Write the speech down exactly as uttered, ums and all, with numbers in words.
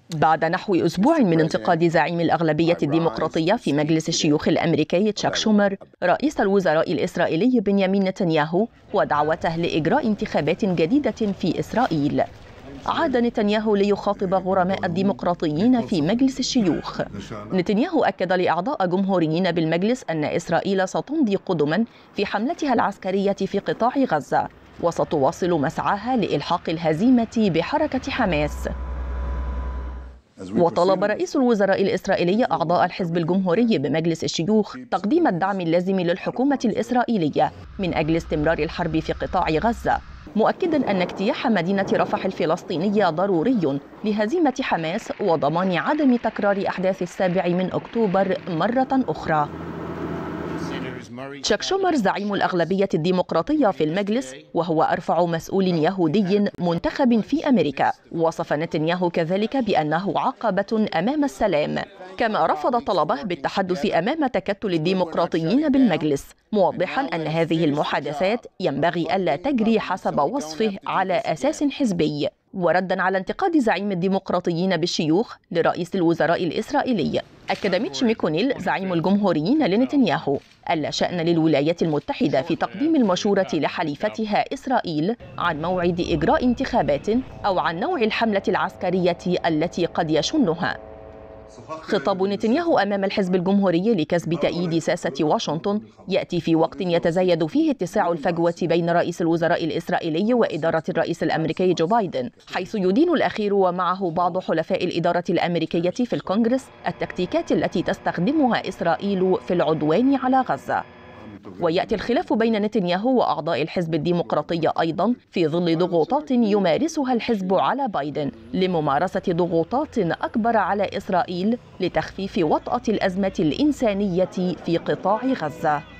بعد نحو أسبوع من انتقاد زعيم الأغلبية الديمقراطية في مجلس الشيوخ الأمريكي تشاك شومر رئيس الوزراء الإسرائيلي بنيامين نتنياهو ودعوته لإجراء انتخابات جديدة في إسرائيل، عاد نتنياهو ليخاطب غرماء الديمقراطيين في مجلس الشيوخ. نتنياهو أكد لأعضاء جمهوريين بالمجلس أن إسرائيل ستمضي قدما في حملتها العسكرية في قطاع غزة، وستواصل مسعاها لإلحاق الهزيمة بحركة حماس. وطلب رئيس الوزراء الإسرائيلي أعضاء الحزب الجمهوري بمجلس الشيوخ تقديم الدعم اللازم للحكومة الإسرائيلية من أجل استمرار الحرب في قطاع غزة، مؤكدا أن اجتياح مدينة رفح الفلسطينية ضروري لهزيمة حماس وضمان عدم تكرار أحداث السابع من أكتوبر مرة أخرى. تشاك شومر زعيم الأغلبية الديمقراطية في المجلس وهو أرفع مسؤول يهودي منتخب في أمريكا، وصف نتنياهو كذلك بأنه عقبة أمام السلام، كما رفض طلبه بالتحدث أمام تكتل الديمقراطيين بالمجلس، موضحا أن هذه المحادثات ينبغي ألا تجري حسب وصفه على أساس حزبي. وردا على انتقاد زعيم الديمقراطيين بالشيوخ لرئيس الوزراء الإسرائيلي، أكد ميتش ميكونيل زعيم الجمهوريين لنتنياهو ألا شأن للولايات المتحدة في تقديم المشورة لحليفتها إسرائيل عن موعد إجراء انتخابات أو عن نوع الحملة العسكرية التي قد يشنها. خطاب نتنياهو أمام الحزب الجمهوري لكسب تأييد ساسة واشنطن يأتي في وقت يتزايد فيه اتساع الفجوة بين رئيس الوزراء الإسرائيلي وإدارة الرئيس الأمريكي جو بايدن، حيث يدين الأخير ومعه بعض حلفاء الإدارة الأمريكية في الكونغرس التكتيكات التي تستخدمها إسرائيل في العدوان على غزة. ويأتي الخلاف بين نتنياهو وأعضاء الحزب الديمقراطي أيضا في ظل ضغوطات يمارسها الحزب على بايدن لممارسة ضغوطات أكبر على إسرائيل لتخفيف وطأة الأزمة الإنسانية في قطاع غزة.